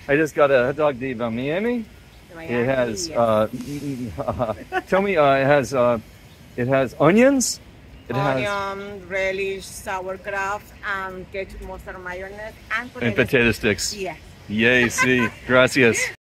I just got a hot dog de Miami. It has tell me it has onions. It Onion, relish, sauerkraut, and ketchup, mustard, mayonnaise, and and potato sticks. Yeah. Yay, sí. Gracias.